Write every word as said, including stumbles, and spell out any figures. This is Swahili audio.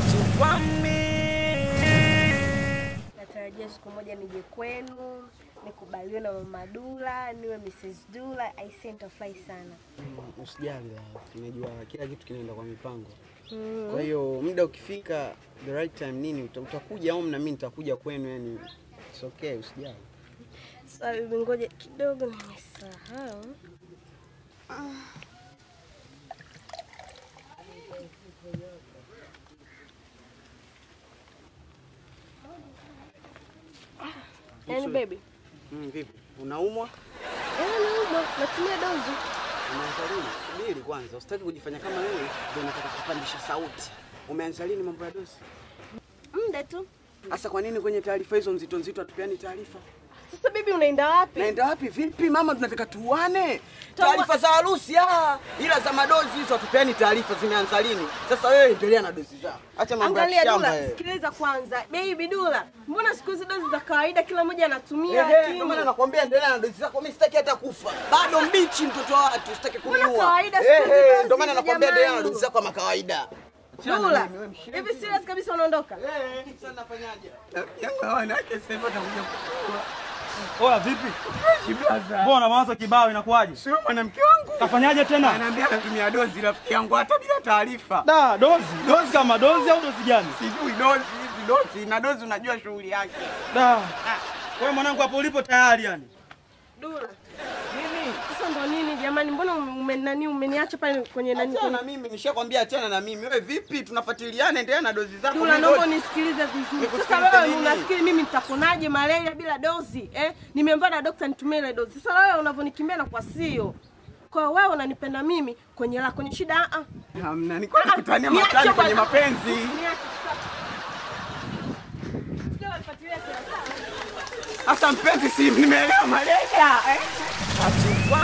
Natarajia siku moja nije kwenu, nikubaliwe na Mama Dula, niwe Missus Dula. I sent a fly sana. Mm, usijali, tunajua kila kitu kinaenda kwa mipango. Mm. Kwa hiyo muda ukifika, the right time nini utakuja home na mimi nitakuja kwenu, yani it's okay, usijali. Sasa bibi, ngoja kidogo nimesahau. Ah. Yaani baby. Mm, vipi? Unaumwa? Eh, naumwa. Natumia dozi. Umeanza lini? Subiri kwanza, usitaki kujifanya kama wewe ndio unataka kupandisha sauti. Umeanza lini mambo ya dozi? Muda tu. Sasa kwa nini kwenye taarifa hizo nzito nzito hatupeani taarifa? Sasa bibi, unaenda wapi? Naenda wapi vipi mama, tunataka tuane. Taarifa za harusi ah, ila za madozi hizo hatupeani taarifa, zimeanza lini? Sasa wewe endelea na dozi zako. Acha mambo ya shamba. Angalia Dula, sikiliza kwanza. Baby Dula, mbona siku hizi dozi za kawaida kila mmoja anatumia lakini? Ndio maana nakwambia endelea na dozi zako, mimi sitaki hata kufa. Bado mbichi mtoto wa watu, sitaki kuniua. Mbona kawaida siku hizi? Eh, ndio maana nakwambia endelea na dozi zako kama kawaida. Dula, hivi serious kabisa unaondoka? Eh, sasa nafanyaje? Yangu wanawake sasa hivi watakuja kuchukua. Oya vipi? Mbona mawazo kibao inakuaje? Sio mwanamke wangu. Kafanyaje tena? Ananiambia anatumia dozi rafiki yangu hata bila taarifa. Da, dozi. Dozi kama dozi au dozi gani? Sijui dozi hizi dozi na dozi unajua shughuli yake. Da. Wewe mwanangu hapo ulipo tayari yani. Dula. Nini? Sasa ndo nini jamani, mbona umenani umeniacha pale kwenye nani? Achana na mimi, nishakwambia achana na mimi. Wewe vipi? Tunafuatiliana, endelea na dozi zako. Dula, naomba nisikilize vizuri. Sasa wewe unafikiri mimi nitaponaje malaria bila dozi? Eh? Nimeambiwa na daktari nitumie ile dozi. Sasa wewe unavyonikimbia na kwa sio. Kwa wewe unanipenda mimi kwenye la kwenye shida a a. Hamna, ni kwa kutania matani kwenye mapenzi. Sasa mpenzi, si nimeelewa malaria eh?